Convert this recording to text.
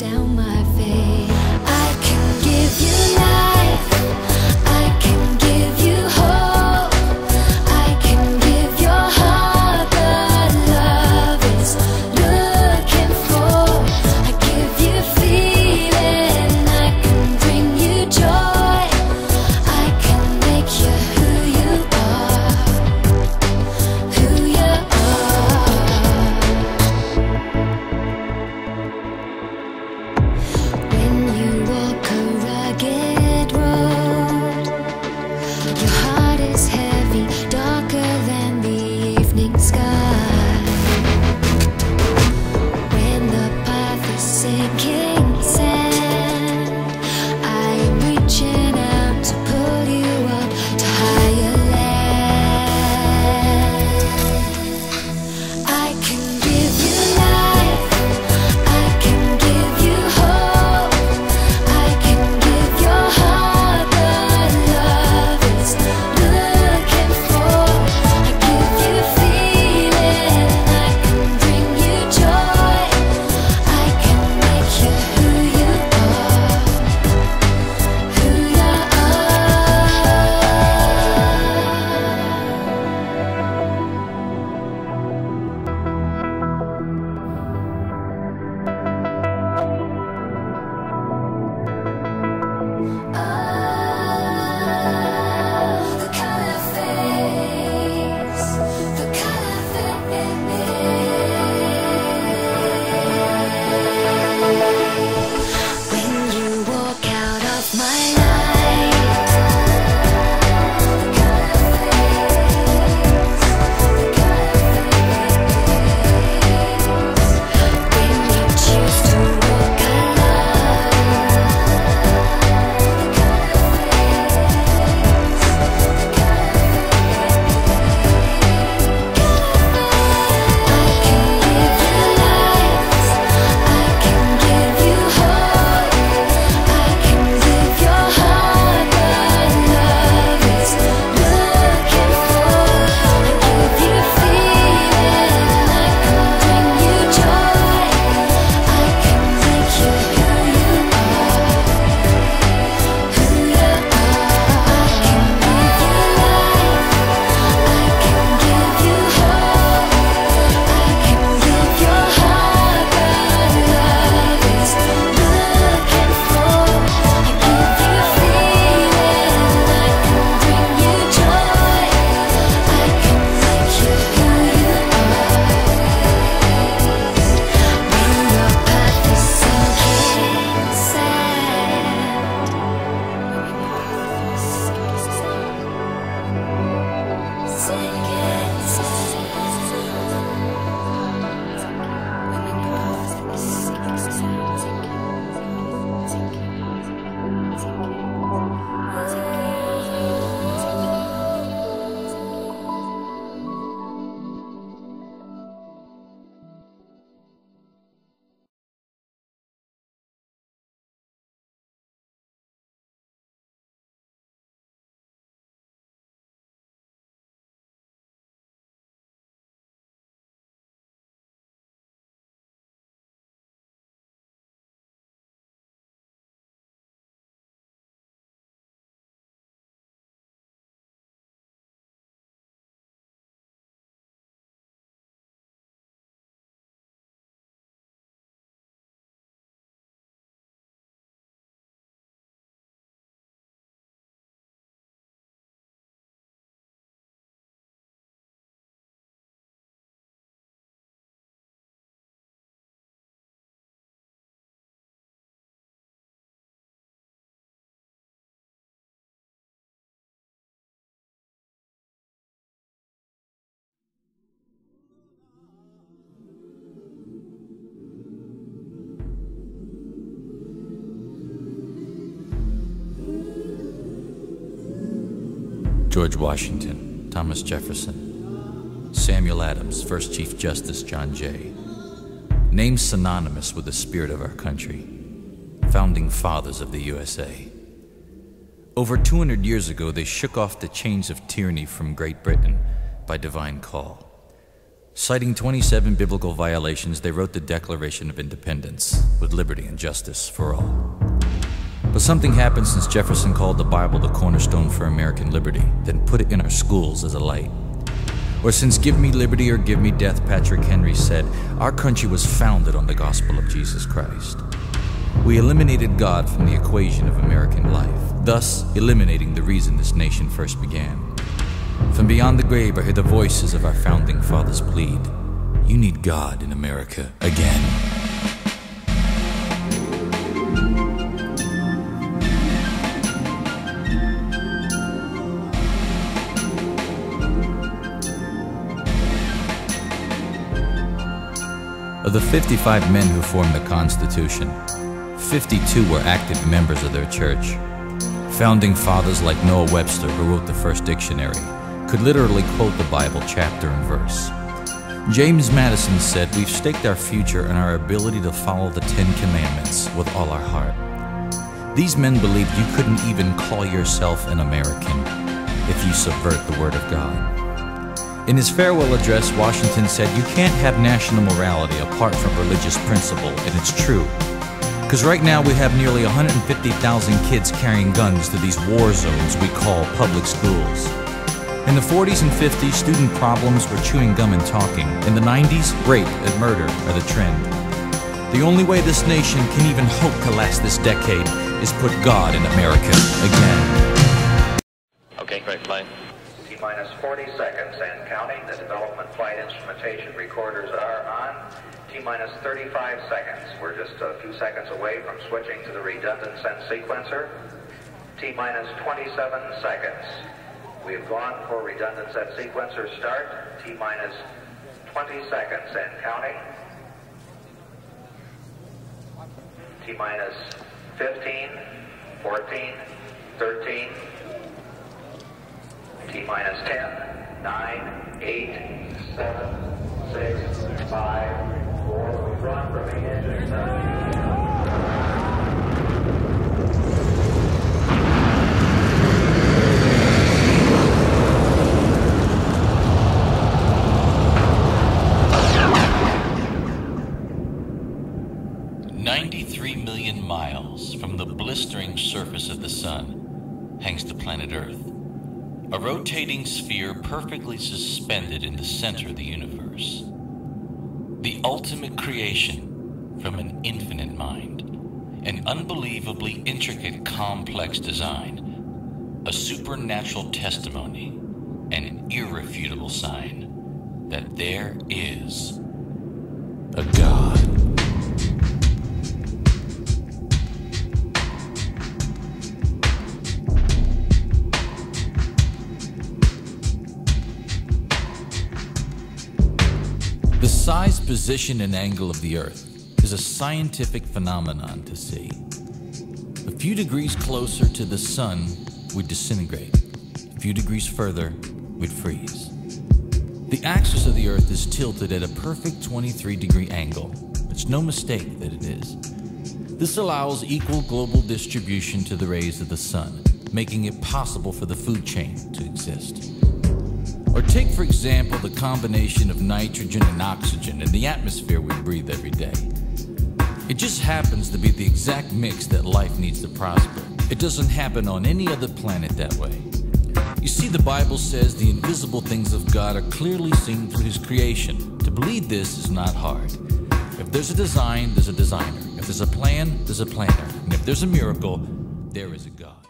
down my face. I can give you life, I can give you hope, I can give your heart the love it's looking for. I give you feeling, I can bring you joy, I can make you who you are, who you are. When you walk a rugged road, your heart is heavy, darker than the evening sky. When the path is sinking sand, I am reaching out to pull you up to higher land. I can give you life, I can give you hope, I can give your heart the love it's looking for. I give you feeling, I can bring you joy, I can make you who you are, who you are. The color fades, the color fades. When you walk out of my life, the color fades, the color fades. When you choose to walk alone, the color fades, the color fades. I can give you life, I can give you hope, I can give your heart the love it's looking for. I give you feeling, I can bring you joy, I can make you who you are, who you are. I can give you life, I can give you hope, I can give your heart the love it's looking for. I give you feeling, I can bring you joy, I can make you who you are. When your path is sinking sand, sinking George Washington, Thomas Jefferson, Samuel Adams, First Chief Justice John Jay. Names synonymous with the spirit of our country, founding fathers of the USA. Over 200 years ago, they shook off the chains of tyranny from Great Britain by divine call. Citing 27 biblical violations, they wrote the Declaration of Independence, with liberty and justice for all. But something happened since Jefferson called the Bible the cornerstone for American liberty, then put it in our schools as a light. Or since give me liberty or give me death, Patrick Henry said, our country was founded on the gospel of Jesus Christ. We eliminated God from the equation of American life, thus eliminating the reason this nation first began. From beyond the grave, I hear the voices of our founding fathers plead, you need God in America again. Of the 55 men who formed the Constitution, 52 were active members of their church. Founding fathers like Noah Webster, who wrote the first dictionary, could literally quote the Bible chapter and verse. James Madison said, we've staked our future in our ability to follow the 10 Commandments with all our heart. These men believed you couldn't even call yourself an American if you subvert the Word of God. In his farewell address, Washington said, you can't have national morality apart from religious principle, and it's true. Because right now we have nearly 150,000 kids carrying guns to these war zones we call public schools. In the 40s and 50s, student problems were chewing gum and talking. In the 90s, rape and murder are the trend. The only way this nation can even hope to last this decade is put God in America again. Okay, great, flight. T-minus 40 seconds and counting. The development flight instrumentation recorders are on. T-minus 35 seconds. We're just a few seconds away from switching to the redundant sense sequencer. T-minus 27 seconds. We have gone for redundant set sequencer start. T-minus 20 seconds and counting. T-minus 15, 14, 13. T-minus 10, 9, 8, 7, 6, 5, 4. We've run for main engine start. 93 million miles from the blistering surface of the sun hangs the planet Earth, a rotating sphere perfectly suspended in the center of the universe. The ultimate creation from an infinite mind, an unbelievably intricate, complex design, a supernatural testimony, and an irrefutable sign that there is a God. The size, position, and angle of the Earth is a scientific phenomenon to see. A few degrees closer to the sun, we'd disintegrate. A few degrees further, we'd freeze. The axis of the Earth is tilted at a perfect 23-degree angle. It's no mistake that it is. This allows equal global distribution to the rays of the sun, making it possible for the food chain to exist. Or take, for example, the combination of nitrogen and oxygen in the atmosphere we breathe every day. It just happens to be the exact mix that life needs to prosper. It doesn't happen on any other planet that way. You see, the Bible says the invisible things of God are clearly seen through His creation. To believe this is not hard. If there's a design, there's a designer. If there's a plan, there's a planner. And if there's a miracle, there is a God.